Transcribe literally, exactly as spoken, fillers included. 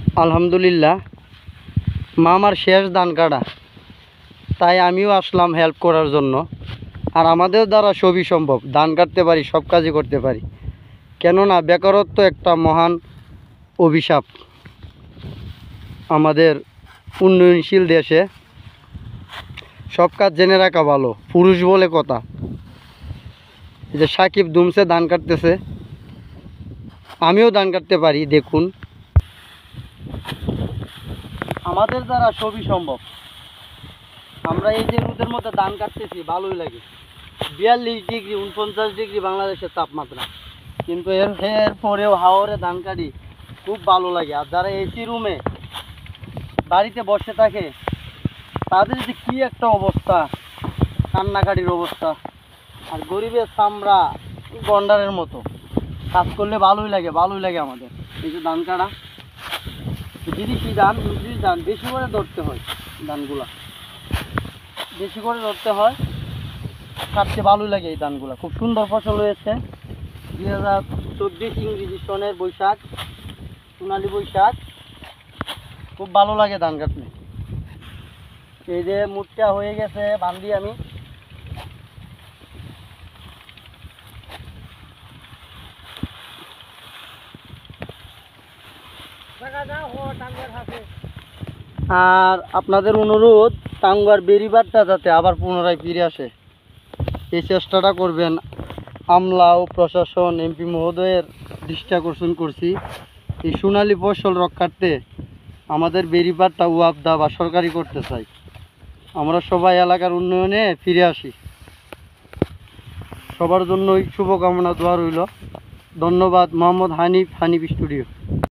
আলহামদুলিল্লাহ, মামার শেষ ধান কাটা, তাই আমিও আসলাম হেল্প করার জন্য। আর আমাদের দ্বারা সবই সম্ভব, ধান কাটতে পারি, সব কাজই করতে পারি। কেননা বেকারত্ব একটা মহান অভিশাপ আমাদের উন্নয়নশীল দেশে। সব কাজ জেনে রাখা ভালো, পুরুষ বলে কথা। এই যে সাকিব দুমসে ধান কাটতেছে, আমিও ধান কাটতে পারি। দেখুন, আমাদের দ্বারা সবই সম্ভব। আমরা এই যে রোদের মধ্যে ধান কাটতেছি, ভালোই লাগে। বিয়াল্লিশ ডিগ্রি উনপঞ্চাশ ডিগ্রি বাংলাদেশের তাপমাত্রা, কিন্তু এর এর পরেও হাওরে ধান কাটি, খুব ভালো লাগে। আর যারা এসি রুমে বাড়িতে বসে থাকে, তাদের যে কী একটা অবস্থা, কান্নাকাটির অবস্থা। আর গরিবের চামড়া গন্ডারের মতো, কাজ করলে ভালোই লাগে, ভালোই লাগে আমাদের। এই যে ধান কাটা, বিদেশি ধান, ইংরেজি ধান বেশি করে ধরতে হয়, ধানগুলা বেশি করে ধরতে হয়, কাটতে ভালোই লাগে। এই ধানগুলা খুব সুন্দর ফসল হয়েছে। দুই হাজার চব্বিশ ইংরেজি সনের বৈশাখ, সোনালি বৈশাখ, খুব ভালো লাগে ধান কাটলে। এই যে মুটটা হয়ে গেছে, বান্ধি আমি। আর আপনাদের অনুরোধ, টাঙ্গার বেরিবারটা যাতে আবার পুনরায় ফিরে আসে, এই চেষ্টাটা করবেন। আমলা ও প্রশাসন, এমপি মহোদয়ের দৃষ্টি আকর্ষণ করছি, এই সোনালী ফসল রক্ষার্থে আমাদের বেরিবারটা ওয়াবদা বা সরকারি করতে চাই। আমরা সবাই এলাকার উন্নয়নে ফিরে আসি। সবার জন্যই শুভকামনা, দোয়া রইল। ধন্যবাদ। মোহাম্মদ হানিফ, হানিফ স্টুডিও।